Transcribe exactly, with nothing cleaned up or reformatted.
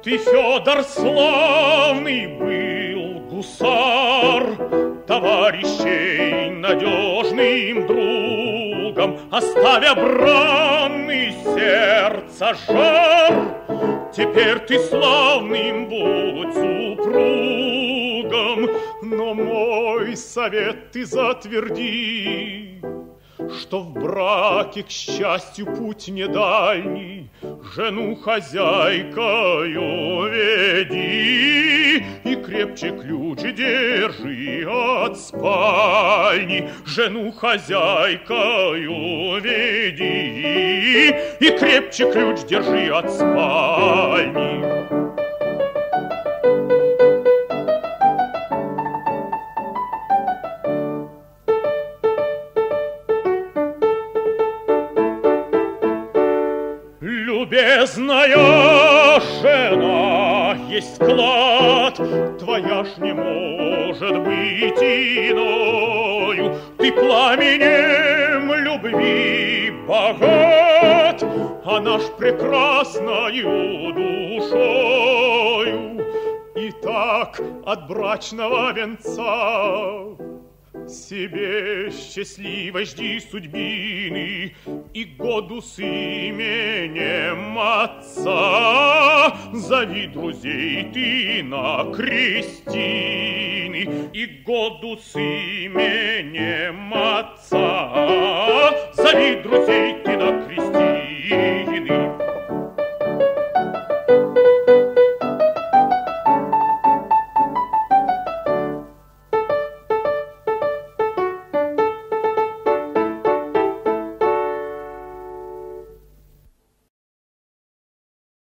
Ты, Федор, славный был гусар, товарищей надежным другом, оставя бранный сердца жар. Теперь ты славным будь супругом, но мой совет ты затверди, что в браке, к счастью, путь не дальний, жену хозяйкою веди и крепче ключ держи от спальни. Жену хозяйкою веди и крепче ключ держи от спальни. Любезная жена, есть клад, твоя ж не может быть иною. Ты пламенем любви богат, а наш прекрасною душою. И так от брачного венца себе счастливо жди судьбины и году с именем отца. Зови друзей ты на крестины и году с именем отца. Зови друзей ты